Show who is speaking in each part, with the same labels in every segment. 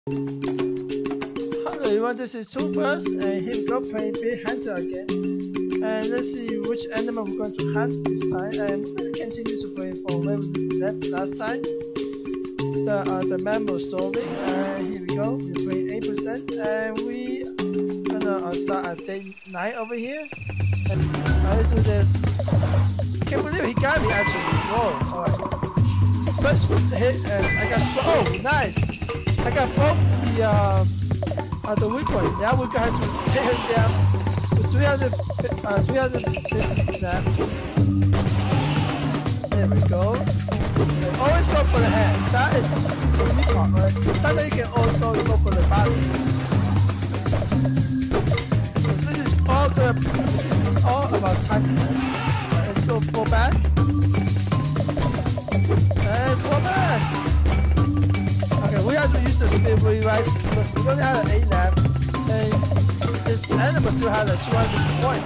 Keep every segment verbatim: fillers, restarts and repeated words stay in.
Speaker 1: Hello everyone, this is Toonfirst, and here we go playing Big Hunter again. And let's see which animal we're going to hunt this time. And we're going to continue to play from where we left last time. The uh, the Mammoth story. And here we go. We're playing eight percent, and we gonna uh, start at day nine over here. And uh, let's do this. I can't believe he got me actually. Whoa! All right. First hit, and I got oh nice. I got both the uh, uh, the weak point. Now we're going to take him down to three hundred, uh, three hundred fifty now. There we go. And always go for the head. That is the weak part, right? Sometimes you can also go for the body. So this is all good. It's all about timing. Let's go fall back. And fall back. Okay, we have to use the speed rewrite because we only have an eight left, and this animal still has a two hundred point.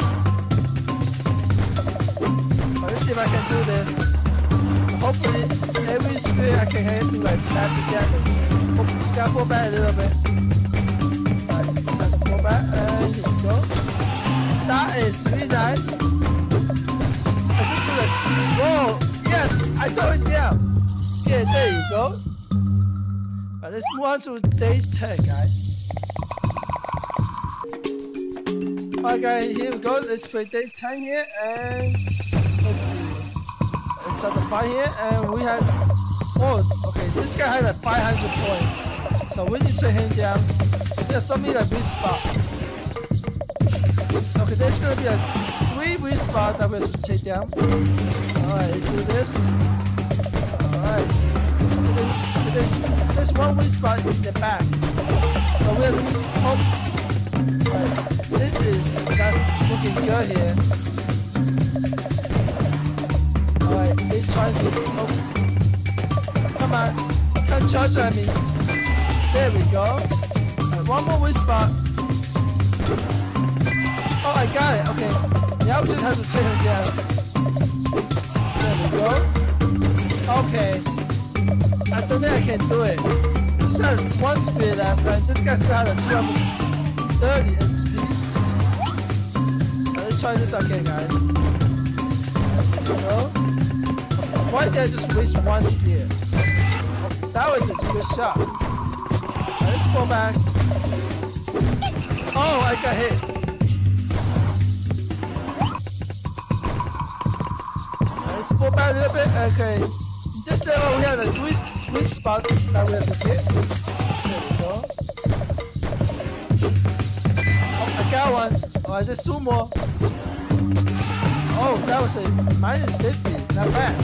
Speaker 1: But let's see if I can do this. Hopefully, every speed I can hit to like massive damage. Hopefully, we gotta pull back a little bit. Alright, it's time to pull back, and here we go. That is really nice. I just do this. Whoa! Yes, I took it down. Yeah, there you go. Right, let's move on to day ten, guys. Alright, guys, here we go. Let's play day ten here, and let's see. Let's start the fight here, and we had. Oh, okay. This guy had like five hundred points, so we need to take him down. There's so many like weak spot. Okay, there's gonna be a three weak spot that we have to take down. Alright, let's do this. Alright. There's, there's one weak spot in the back. So we're hope. Right. This is not looking good here. Alright, he's trying to. Oh. Come on. Can't charge at me. There we go. Right, one more weak spot. Oh, I got it. Okay. Now we just have to take him down. There we go. Okay. I don't think I can do it. Just have one speed left, and this guy still has a two hundred thirty in speed. Now let's try this again, guys. There we go. Why did I just waste one speed? Oh, that was a good shot. Now let's go back. Oh, I got hit. Now let's fall back a little bit. Okay. This level we have a twist, twist spot that we have to hit. There we go. Oh, I got one. Oh, is it sumo? Oh, that was a minus fifty. Not bad.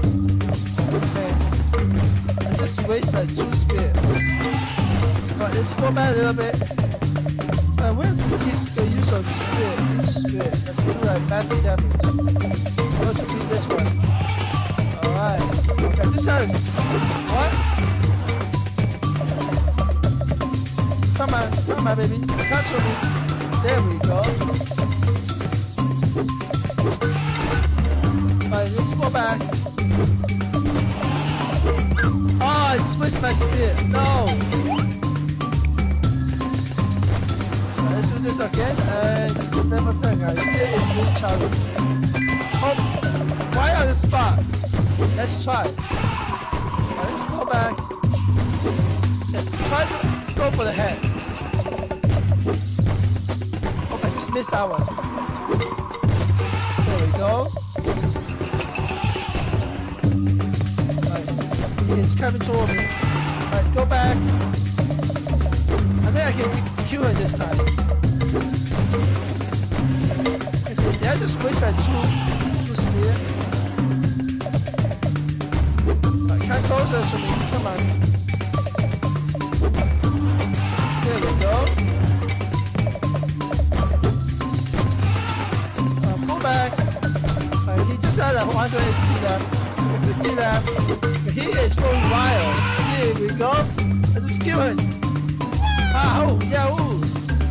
Speaker 1: Okay. I just wasted two speed. But let's go back a little bit. And we have to keep the use of the speed. This speed. Let's do like massive damage. I'm going to beat this one. Alright. Okay, this has what? Come on, come on, baby. Touch me. There we go. Alright, let's go back. Oh, I just wasted my speed. No. Right, let's do this again. And this is level ten, guys. It is really challenging. Oh, why on the spot? Let's try. Right, let's go back. Let's try to go for the head. Oh, I just missed that one. There we go. Right, he's coming toward me. Alright, go back. I think I can kill him this time. Did I just waste that two, two spear? Come closer to me, come on. There we go. Uh, pull back. Uh, he just had a one hundred H P left, fifty left. But he is going wild. Here we go. I just kill him. Ah, oh, yeah, ooh.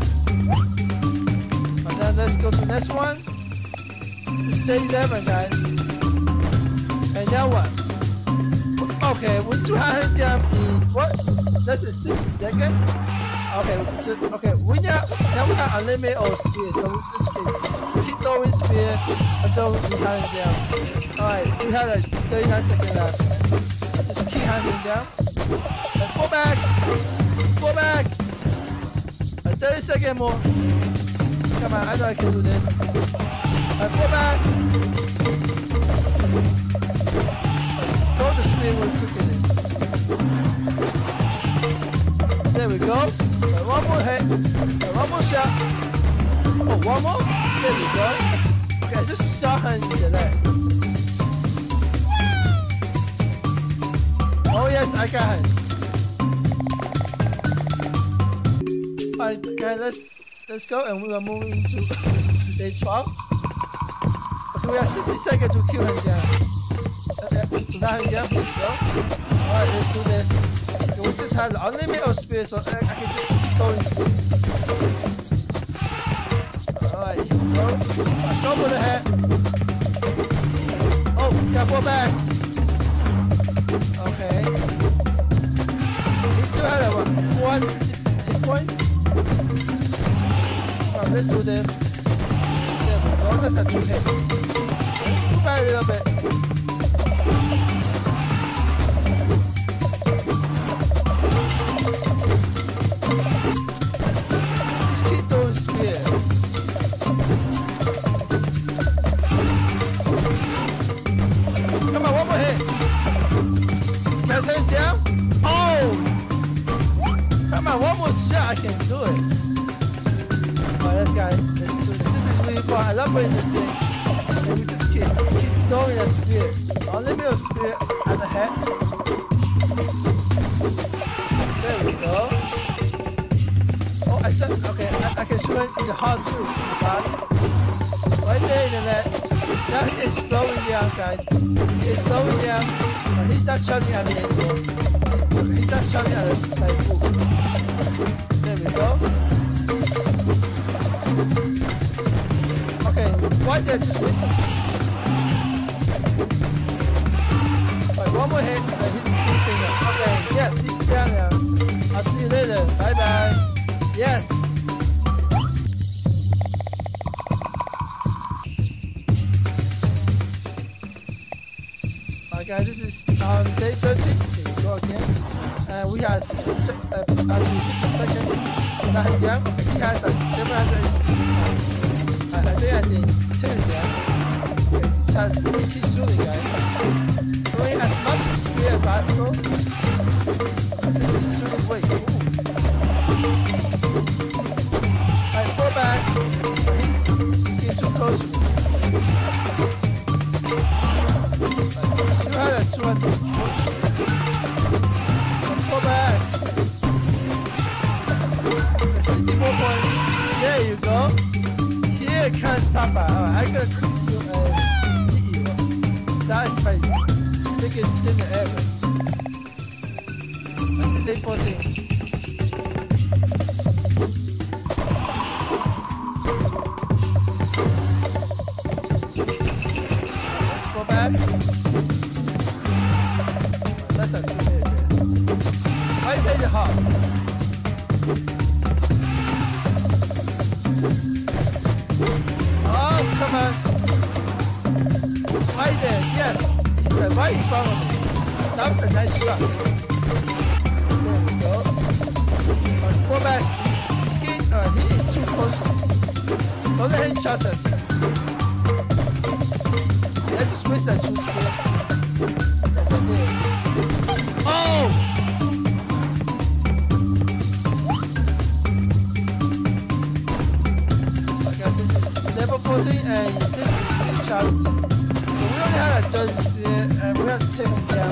Speaker 1: And then let's go to the next one. Stay eleven, guys. And now what? Okay, we do have him down in what? Less than sixty seconds. Okay, just, okay. We now now we have unlimited of spear, so we just keep, keep throwing spear until we have him down. All right, we have like thirty-nine seconds left. Just keep hunting down. And go back, go back. And thirty seconds more. Come on, I know I can do this. And go back. Throw the spear real quickly. There we go. And one more hit. And one more shot. Oh, one more. There we go. Okay, just shot her in the leg. Oh yes, I got her. Alright, okay, let's let's go, and we are moving to day twelve. Okay, we have sixty seconds to kill him down. Okay, to knock him down. Here we go. Alright, let's do this. Okay, we just have unlimited of speed, so I, I can just keep going. Alright, here we go. Right, go for the head. Oh, got four back. Okay. He still had a what? four hundred sixty hit points. Alright, let's do this. There we go. That's not too hit. Let's move back a little bit. Just keep throwing spear. Come on, one more hit. Can I send him down? Oh! Come on, one more shot, I can do it. Alright, let's go. Let's do this. This is really fun. I love playing this game. And we just keep, keep throwing a spear. Unlimited spear at the head. There we go. Oh, I just, okay, I, I can shoot it in the heart too. Right there in the net. Now he is slowing down, guys. He is slowing down. But he's not charging at me anymore. He's not charging at my food. There we go. Okay, right there, just listen. Alright, one more hit, and he's beating up. Okay, yes, he's down now. I'll see you later. Bye bye. Yes. Alright, guys, this is um, day thirteen. Okay, let's go again. And uh, we have sixty seconds, uh, actually fifty seconds. Now him down. Okay, he has like seven hundred H P this time. I, I think I did ten down. Okay, just have to keep shooting, guys. Doing as much speed as possible. This is shooting way. Ooh. Alright, fall back. He's getting too close to me. Still had a two hundred. Fall back. fifty-four points. There you go. Here comes Papa. Alright, I'm gonna cook you and eat you. That is my biggest dinner ever. Let's say fourteen. Let's go back. That's a two hit there. Right there in the heart. Oh, come on. Right there, yes. He's uh, right in front of me. That was a nice shot. There we go. Uh, go back. He's, he's getting, uh, he is too close. Don't let him charge us. Yeah, just waste that two spear. Yes, I did. Oh! Level fourteen, and this is pretty challenging. So we only had a thirty spear, and we have to take him down.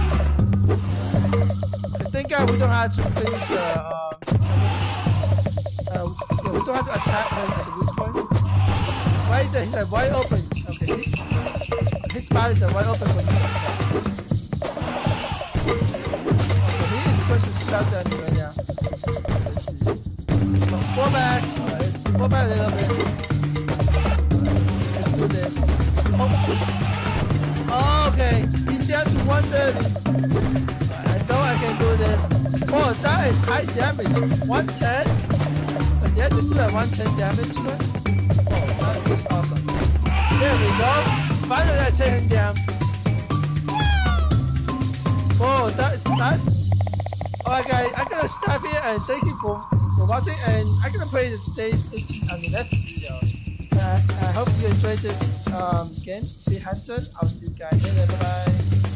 Speaker 1: I think uh, we don't have to finish the. Uh, uh, yeah, we don't have to attack him at the weak point. Why is that? He's like wide open. Okay, his his bodies are wide open for me to attack. Okay, he is going to shout at me right now. Let's see. So fall back. Alright, let's fall back a little bit. Do this. Oh. Oh, okay, he's down to one thirty. high damage. one ten? But yeah, just do that one ten damage to it. Oh, that is awesome. There we go. Finally, I take him down. Oh, that is nice. Alright guys, I'm gonna stop here and thank you for, for watching, and I'm gonna play the stage on the next video. Uh, I hope you enjoyed this um, game, Bee Hunter. I'll see you guys later, bye bye.